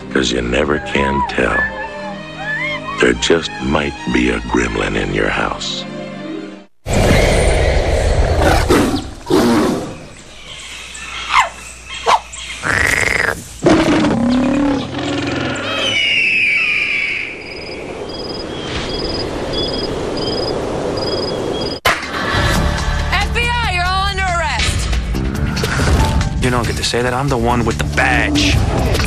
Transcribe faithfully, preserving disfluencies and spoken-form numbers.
'cause you never can tell. There just might be a gremlin in your house. You don't get to say that. I'm the one with the badge.